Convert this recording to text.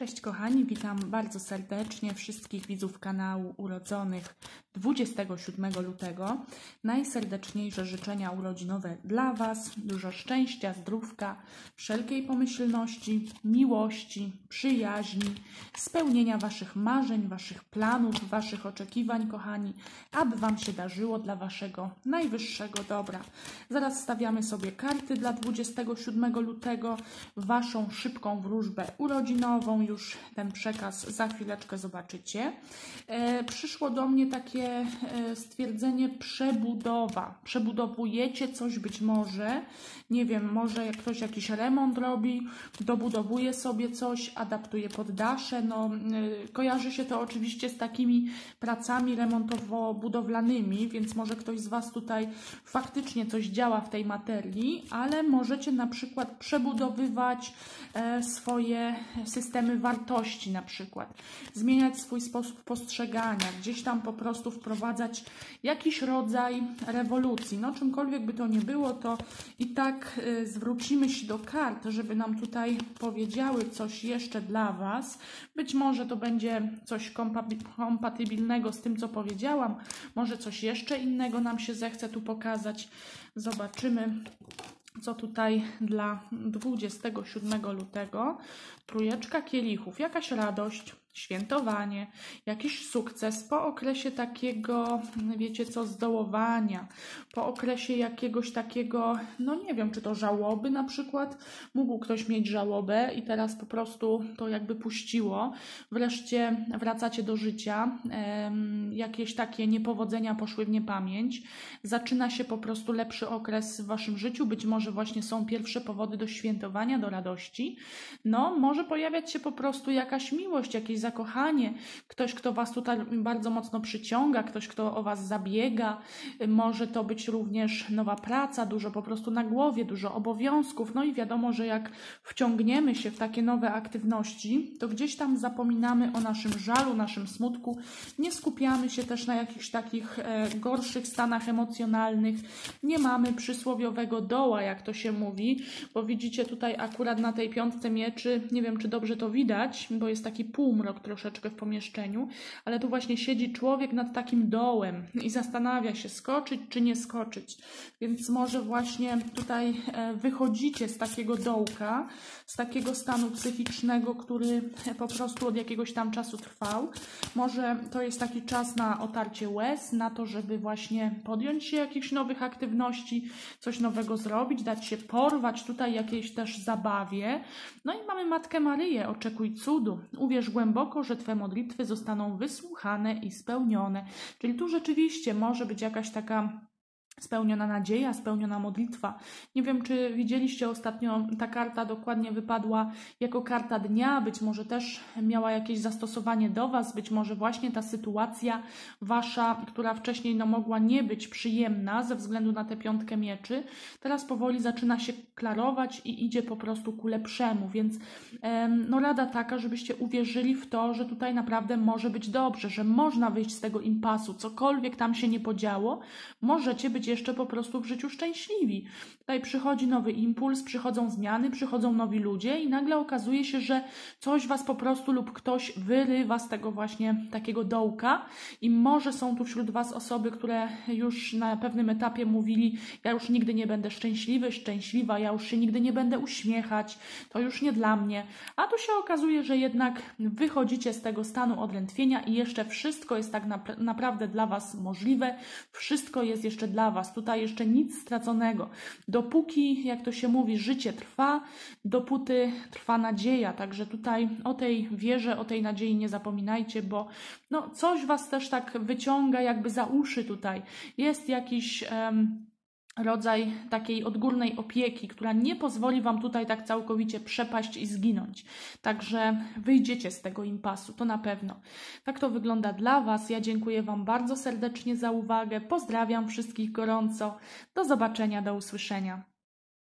Cześć kochani, witam bardzo serdecznie wszystkich widzów kanału urodzonych 27 lutego. Najserdeczniejsze życzenia urodzinowe dla Was, dużo szczęścia, zdrówka, wszelkiej pomyślności, miłości, przyjaźni, spełnienia Waszych marzeń, Waszych planów, Waszych oczekiwań, kochani, aby Wam się darzyło dla Waszego najwyższego dobra. Zaraz stawiamy sobie karty dla 27 lutego, Waszą szybką wróżbę urodzinową. Już ten przekaz za chwileczkę zobaczycie. Przyszło do mnie takie stwierdzenie przebudowa. Przebudowujecie coś być może, nie wiem, może jak ktoś jakiś remont robi, dobudowuje sobie coś, adaptuje poddasze. No, kojarzy się to oczywiście z takimi pracami remontowo-budowlanymi, więc może ktoś z Was tutaj faktycznie coś działa w tej materii, ale możecie na przykład przebudowywać swoje systemy wartości, na przykład zmieniać swój sposób postrzegania, gdzieś tam po prostu wprowadzać jakiś rodzaj rewolucji. No czymkolwiek by to nie było, to i tak zwrócimy się do kart, żeby nam tutaj powiedziały coś jeszcze dla Was. Być może to będzie coś kompatybilnego z tym, co powiedziałam, może coś jeszcze innego nam się zechce tu pokazać. Zobaczymy, co tutaj dla 27 lutego. Trójeczka kielichów, jakaś radość, świętowanie, jakiś sukces po okresie takiego, wiecie co, zdołowania, po okresie jakiegoś takiego, no nie wiem, czy to żałoby na przykład, mógł ktoś mieć żałobę i teraz po prostu to jakby puściło, wreszcie wracacie do życia, jakieś takie niepowodzenia poszły w niepamięć, zaczyna się po prostu lepszy okres w Waszym życiu, być może właśnie są pierwsze powody do świętowania, do radości, no może pojawiać się po prostu jakaś miłość, jakieś zakochanie, ktoś, kto Was tutaj bardzo mocno przyciąga, ktoś, kto o Was zabiega, może to być również nowa praca, dużo po prostu na głowie, dużo obowiązków, no i wiadomo, że jak wciągniemy się w takie nowe aktywności, to gdzieś tam zapominamy o naszym żalu, naszym smutku, nie skupiamy się też na jakichś takich gorszych stanach emocjonalnych, nie mamy przysłowiowego doła, jak to się mówi, bo widzicie tutaj akurat na tej piątce mieczy, nie wiem, czy dobrze to widać, bo jest taki półmrok troszeczkę w pomieszczeniu, ale tu właśnie siedzi człowiek nad takim dołem i zastanawia się, skoczyć czy nie skoczyć. Więc może właśnie tutaj wychodzicie z takiego dołka, z takiego stanu psychicznego, który po prostu od jakiegoś tam czasu trwał. Może to jest taki czas na otarcie łez, na to, żeby właśnie podjąć się jakichś nowych aktywności, coś nowego zrobić, dać się porwać tutaj jakiejś też zabawie. No i mamy Matkę Maryję, oczekuj cudu, uwierz głęboko, że Twe modlitwy zostaną wysłuchane i spełnione. Czyli tu rzeczywiście może być jakaś taka spełniona nadzieja, spełniona modlitwa. Nie wiem, czy widzieliście ostatnio, ta karta dokładnie wypadła jako karta dnia, być może też miała jakieś zastosowanie do Was, być może właśnie ta sytuacja Wasza, która wcześniej no, mogła nie być przyjemna ze względu na tę piątkę mieczy, teraz powoli zaczyna się klarować i idzie po prostu ku lepszemu, więc no rada taka, żebyście uwierzyli w to, że tutaj naprawdę może być dobrze, że można wyjść z tego impasu, cokolwiek tam się nie podziało, możecie być jeszcze po prostu w życiu szczęśliwi. Tutaj przychodzi nowy impuls, przychodzą zmiany, przychodzą nowi ludzie i nagle okazuje się, że coś Was po prostu lub ktoś wyrywa z tego właśnie takiego dołka i może są tu wśród Was osoby, które już na pewnym etapie mówili, ja już nigdy nie będę szczęśliwy, szczęśliwa, ja już się nigdy nie będę uśmiechać, to już nie dla mnie. A tu się okazuje, że jednak wychodzicie z tego stanu odrętwienia i jeszcze wszystko jest tak naprawdę dla Was możliwe, wszystko jest jeszcze dla Was. Tutaj jeszcze nic straconego. Dopóki, jak to się mówi, życie trwa, dopóty trwa nadzieja. Także tutaj o tej wierze, o tej nadziei nie zapominajcie, bo no, coś Was też tak wyciąga jakby za uszy tutaj. Jest jakiś rodzaj takiej odgórnej opieki, która nie pozwoli Wam tutaj tak całkowicie przepaść i zginąć. Także wyjdziecie z tego impasu, to na pewno. Tak to wygląda dla Was. Ja dziękuję Wam bardzo serdecznie za uwagę. Pozdrawiam wszystkich gorąco. Do zobaczenia, do usłyszenia.